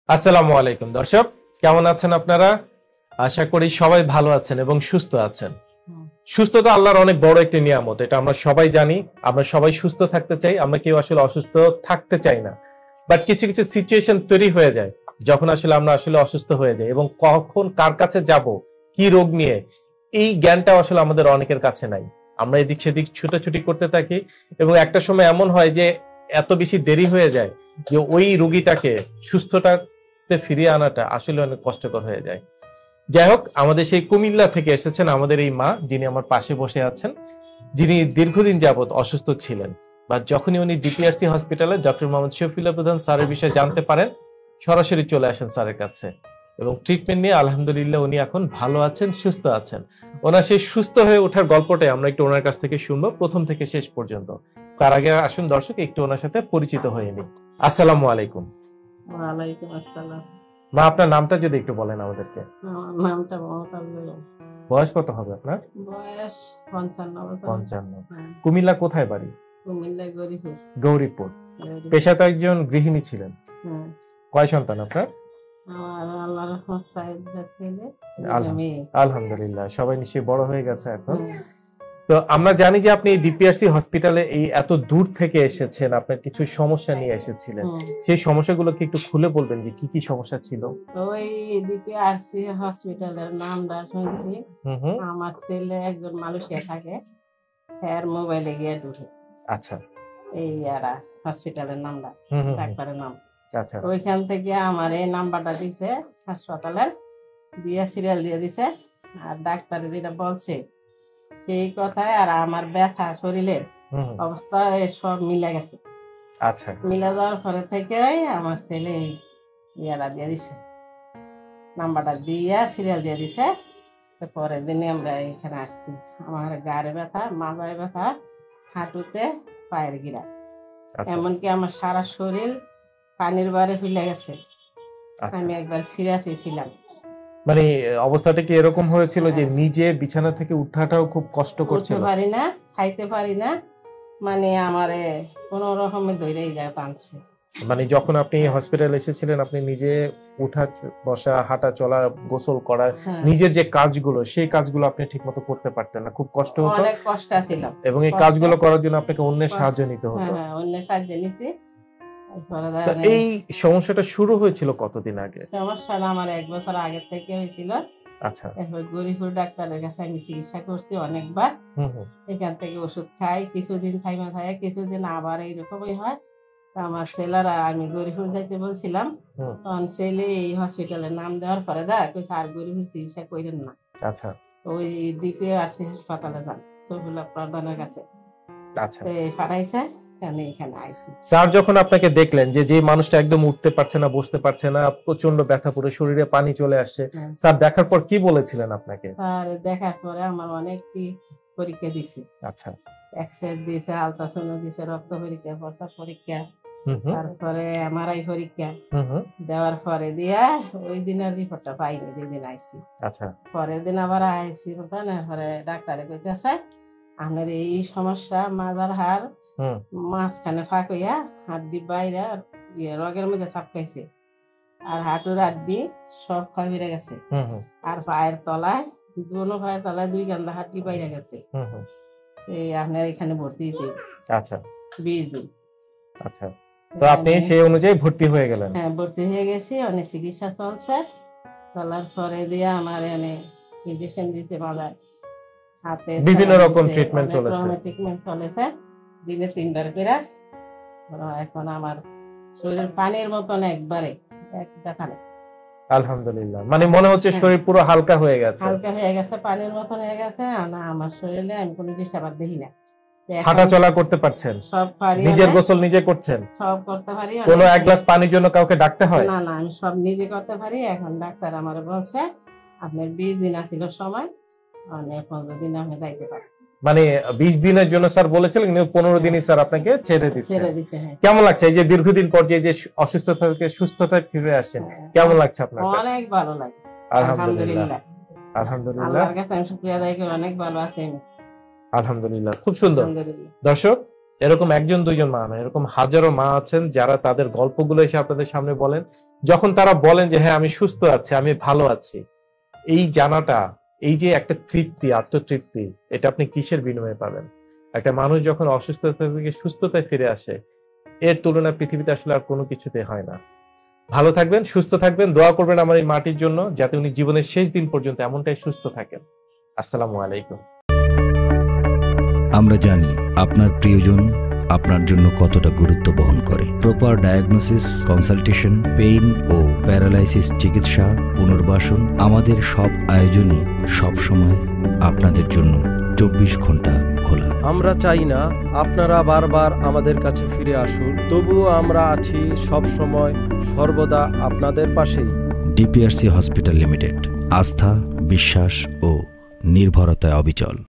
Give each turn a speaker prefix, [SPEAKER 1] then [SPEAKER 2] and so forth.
[SPEAKER 1] আসসালামু আলাইকুম দর্শক, কেমন আছেন আপনারা? আশা করি সবাই ভালো আছেন এবং সুস্থ আছেন। সুস্থতা আল্লাহর অনেক বড় একটি নিয়ামত, এটা আমরা সবাই জানি। আমরা সবাই সুস্থ থাকতে চাই, আমরা কেউ আসলে অসুস্থ থাকতে চাই না। বাট কিছু কিছু সিচুয়েশন তৈরি হয়ে যায় যখন আমরা অসুস্থ হয়ে যাই, এবং কখন কার কাছে যাব, কি রোগ নিয়ে, এই জ্ঞানটা আসলে আমাদের অনেকের কাছে নাই। আমরা এদিক সেদিক ছুটাছুটি করতে থাকি এবং একটা সময় এমন হয় যে এত বেশি দেরি হয়ে যায় যে ওই রোগীটাকে সুস্থতাতে ফিরিয়ে আনাটা আসলে অনেক কষ্টকর হয়ে যায়। যাই হোক, আমাদের সেই কুমিল্লা থেকে এসেছেন আমাদের এই মা, যিনি আমার পাশে বসে আছেন, যিনি দীর্ঘদিন যাবত অসুস্থ ছিলেন। বা যখনই উনি ডিপিআরসি হসপিটালে ডক্টর মোহাম্মদ শফিউল্লাহ প্রধান স্যারের বিষয়ে জানতে পারেন, সরাসরি চলে আসেন স্যারের কাছে এবং ট্রিটমেন্ট নিয়ে আলহামদুলিল্লাহ উনি এখন ভালো আছেন, সুস্থ আছেন। ওনার সেই সুস্থ হয়ে ওঠার গল্পটাই আমরা একটু ওনার কাছ থেকে শুনবো, প্রথম থেকে শেষ পর্যন্ত। তার আগে আসুন দর্শক একটু ওনার সাথে পরিচিত হয়ে নিই। আসসালামু আলাইকুম।
[SPEAKER 2] ওয়ালাইকুম আসসালাম।
[SPEAKER 1] মা, আপনার নামটা যদি একটু বলেন আমাদেরকে।
[SPEAKER 2] আমার নামটা মমতা বেগম।
[SPEAKER 1] বয়স কত হবে আপনার?
[SPEAKER 2] বয়স 55 বছর।
[SPEAKER 1] 55।
[SPEAKER 2] হ্যাঁ,
[SPEAKER 1] কুমিল্লা কোথায় বাড়ি?
[SPEAKER 2] কুমিল্লা গরিপুর।
[SPEAKER 1] গৌরীপুর। পেশা তো একজন গৃহিণী ছিলেন।
[SPEAKER 2] হ্যাঁ,
[SPEAKER 1] কয় সন্তান আপনার?
[SPEAKER 2] আমার আল্লাহর রহমত 4টা ছেলে,
[SPEAKER 1] আলহাম-
[SPEAKER 2] মেয়ে।
[SPEAKER 1] আলহামদুলিল্লাহ, সবাই নিশ্চয়ই বড় হয়ে গেছে এখন।
[SPEAKER 2] হ্যাঁ,
[SPEAKER 1] তো আমরা জানি যে আপনি ডিপিআরসি হসপিটালে এই এত দূর থেকে এসেছেন, আপনার কিছু সমস্যা নিয়ে এসেছিলেন। সেই সমস্যাগুলো কি একটু খুলে বলবেন যে কি কি সমস্যা ছিল?
[SPEAKER 2] তো ওই ডিপিআরসি হসপিটালের নামটা শুনছি।
[SPEAKER 1] হুম।
[SPEAKER 2] আমার ছেলে একজন মালয়েশিয়া থাকে, এর মোবাইলে গিয়ে ঢুকে
[SPEAKER 1] আচ্ছা।
[SPEAKER 2] এই হসপিটালের নামটা,
[SPEAKER 1] হুম।
[SPEAKER 2] ডাক্তারের নাম।
[SPEAKER 1] আচ্ছা।
[SPEAKER 2] ওইখান থেকে আমার এই নাম্বারটা দিছে হাসপাতালের, দিয়ে সিরিয়াল দিয়ে দিছে। আর ডাক্তার যেটা বলছে সেই কথায় আর আমার ব্যথা শরীরের
[SPEAKER 1] হুম।
[SPEAKER 2] অবস্থা সব মিলে গেছে।
[SPEAKER 1] আচ্ছা।
[SPEAKER 2] মিলে যাওয়ার পরে থেকে আমার ছেলে ইয়ারা দিয়ে দিছে, নাম্বারটা দিয়ে সিরিয়াল দিয়ে দিছে। তো পরের দিনে আমরা এখানে আসছি। আমার গাড়ে ব্যথা, মাথায় ব্যথা, হাঁটুতে, পায়ের গিরা,
[SPEAKER 1] আচ্ছা।
[SPEAKER 2] এমনকি আমার সারা শরীর পানির বারে ফুলে গেছে।
[SPEAKER 1] আচ্ছা।
[SPEAKER 2] আমি একবার সিরিয়াসই ছিলাম।
[SPEAKER 1] মানে অবস্থাটা কি এরকম হয়েছিল যে
[SPEAKER 2] হ্যাঁ।
[SPEAKER 1] নিজে বিছানা থেকে উঠাটাও খুব কষ্ট
[SPEAKER 2] উঠতে
[SPEAKER 1] করছিল?
[SPEAKER 2] পারি না, খাইতে পারি না, মানে আমারে কোন রকমে ধরেই যায় টানছে।
[SPEAKER 1] মানে যখন আপনি হসপিটালে এসেছিলেন, আপনি নিজে উঠা বসা, হাঁটা চলা, গোসল করা,
[SPEAKER 2] হ্যাঁ,
[SPEAKER 1] নিজের যে কাজগুলো, সেই কাজগুলো আপনি ঠিকমতো করতে পারতেন না, খুব কষ্ট হতো।
[SPEAKER 2] অনেক কষ্ট ছিল
[SPEAKER 1] এবং এই
[SPEAKER 2] কষ্ট।
[SPEAKER 1] কাজগুলো করার জন্য আপনাকে অন্যের সাহায্য নিতে হতো।
[SPEAKER 2] হ্যাঁ, অন্যের সাহায্য নিছি। তারপরে
[SPEAKER 1] তো
[SPEAKER 2] ধরেন
[SPEAKER 1] এই সমস্যাটা শুরু হয়েছিল কতদিন আগে?
[SPEAKER 2] সমস্যাটা আমার 1 বছর আগে থেকে হয়েছিল।
[SPEAKER 1] আচ্ছা।
[SPEAKER 2] এরপর গরিপুর ডাক্তারের কাছে আমি চিকিৎসা করছি অনেকবার।
[SPEAKER 1] হুম।
[SPEAKER 2] এখান থেকে ওষুধ খাই, কিছুদিন থাইমা থাকে, কিছুদিন আবার এইরকমই হয়। তো আমার ছেলেরা, আমি গরিপুর যাইতে বলছিলাম,
[SPEAKER 1] হুম।
[SPEAKER 2] তখন ছেলে এই হসপিটালের নাম দেওয়ার পরে কইছে আর গরিপুর চিকিৎসা কইরেন না,
[SPEAKER 1] আচ্ছা।
[SPEAKER 2] ওই ডিপিআরসি হাসপাতালে যান, শফিউল্লাহ প্রধানের কাছে।
[SPEAKER 1] আচ্ছা।
[SPEAKER 2] তো পাঠাইছে, আমি এখানে আইছি।
[SPEAKER 1] স্যার যখন আপনাকে দেখলেন যে যে মানুষটা একদম উঠতে পারছে না, বসতে পারছে না, প্রচন্ড ব্যথা, পুরো শরীরে পানি চলে আসছে,
[SPEAKER 2] হ্যাঁ।
[SPEAKER 1] স্যার দেখার পর কি বলেছিলেন আপনাকে?
[SPEAKER 2] আর দেখার পরে আমার অনেকটি পরীক্ষা দিছি।
[SPEAKER 1] আচ্ছা।
[SPEAKER 2] এক্সরে দিছে, আলট্রাসাউন্ড দিছে, রক্ত পরীক্ষা, প্রস্রাব পরীক্ষা,
[SPEAKER 1] হুম।
[SPEAKER 2] তারপরে এমআরআই পরীক্ষা
[SPEAKER 1] হুম।
[SPEAKER 2] দেওয়ার পরে দিয়া ওই দিনের রিপোর্টটা পাইনি, যেদিন আইছি।
[SPEAKER 1] আচ্ছা।
[SPEAKER 2] পরের দিন আবার আইছি, পরে ডাক্তারে কইতেছে আপনার এই সমস্যা, মাজার হাড়
[SPEAKER 1] হুম।
[SPEAKER 2] মাঝখানে ফাঁক হইয়া হাড্ডি বাইরে রগের মধ্যে চাপকাইছে, আর হাঁটুর হাড্ডি সব ক্ষয় বেড়ে গেছে,
[SPEAKER 1] হুম।
[SPEAKER 2] আর পায়ের তলায়, দুনো পায়ের তলায় 2 গান্দা হাড্ডি বাইরে গেছে।
[SPEAKER 1] হুম।
[SPEAKER 2] এই আপনার এখানে ভর্তি হয়েছে
[SPEAKER 1] আচ্ছা।
[SPEAKER 2] 20 দিন।
[SPEAKER 1] আচ্ছা। তো আপনি সেই অনুযায়ী ভর্তি হয়ে গেলেন?
[SPEAKER 2] হ্যাঁ, ভর্তি হয়ে গেছি। অনেক চিকিৎসা চলছে, চলার পরে দিয়ে আমার এনে ইনজেকশন দিছে মাথায়, হাতে,
[SPEAKER 1] বিভিন্ন রকম ট্রিটমেন্ট চলেছে?
[SPEAKER 2] ট্রিটমেন্ট চলেছে, দিনে 3 বার করে। এখন আমার শরীর পানির মতন একবারে এক ব্যথা নেই।
[SPEAKER 1] আলহামদুলিল্লাহ, মানে মনে হচ্ছে শরীর পুরো হালকা হয়ে গেছে?
[SPEAKER 2] হালকা হয়ে গেছে, পানির মতন হয়ে গেছে। না, আমার শরীরে আমি কোনো ডিস্টার্ব আর দেখি না।
[SPEAKER 1] হাঁটা চলা করতে পারছেন?
[SPEAKER 2] সব পারি,
[SPEAKER 1] নিজের গোসল নিজে করছেন?
[SPEAKER 2] সব করতে পারি।
[SPEAKER 1] কোনো এক গ্লাস পানির জন্য কাউকে ডাকতে হয়?
[SPEAKER 2] না, না, আমি সব নিজে করতে পারি। এখন ডাক্তার আমার বলছে আপনার 20 দিন আছিল সময়, মানে 15 দিন আপনি যাইতে পারেন।
[SPEAKER 1] মানে 20 দিনের জন্য স্যার বলেছিলেন, কিন্তু 15 দিনই স্যার আপনাকে ছেড়ে দিচ্ছে।
[SPEAKER 2] হ্যাঁ।
[SPEAKER 1] কেমন লাগছে এই যে দীর্ঘদিন পর যে অসুস্থতা থেকে সুস্থতা ফিরে আসছেন, কেমন লাগছে আপনার কাছে?
[SPEAKER 2] অনেক ভালো লাগে,
[SPEAKER 1] আলহামদুলিল্লাহ। আলহামদুলিল্লাহ,
[SPEAKER 2] আল্লাহর কাছে আমি শুকরিয়া আদায় করি, অনেক ভালো আছি আমি।
[SPEAKER 1] আলহামদুলিল্লাহ, খুব সুন্দর। দর্শক, এরকম একজন দুইজন মা না, এরকম হাজারো মা আছেন যারা তাদের গল্পগুলো এসে আপনাদের সামনে বলেন। যখন তারা বলেন যে হ্যাঁ আমি সুস্থ আছি, আমি ভালো আছি, এই জানাটা, এই যে একটা তৃপ্তি, আত্মতৃপ্তি, এটা আপনি কিসের বিনিময়ে পাবেন? একটা মানুষ যখন অসুস্থতা থেকে সুস্থতায় ফিরে আসে, এর তুলনা পৃথিবীতে আসলে আর কোনো কিছুতে হয় না। ভালো থাকবেন, সুস্থ থাকবেন, দোয়া করবেন আমার এই মাটির জন্য, যাতে উনি জীবনের শেষ দিন পর্যন্ত এমনটাই সুস্থ থাকেন। আসসালামু আলাইকুম।
[SPEAKER 3] আমরা জানি আপনার প্রিয়জন আপনার জন্য কতটা গুরুত্ব বহন করে। প্রপার ডায়াগনোসিস, কনসালটেশন, পেইন ও প্যারালাইসিস চিকিৎসা, পুনর্বাসন, আমাদের সব আয়োজনই সবসময় আপনাদের জন্য 24 ঘন্টা খোলা।
[SPEAKER 4] আমরা চাই না আপনারা বারবার আমাদের কাছে ফিরে আসুন, তবুও আমরা আছি সব সময় সর্বদা আপনাদের পাশেই।
[SPEAKER 3] ডিপিআরসি হসপিটাল লিমিটেড, আস্থা, বিশ্বাস ও নির্ভরতায় অবিচল।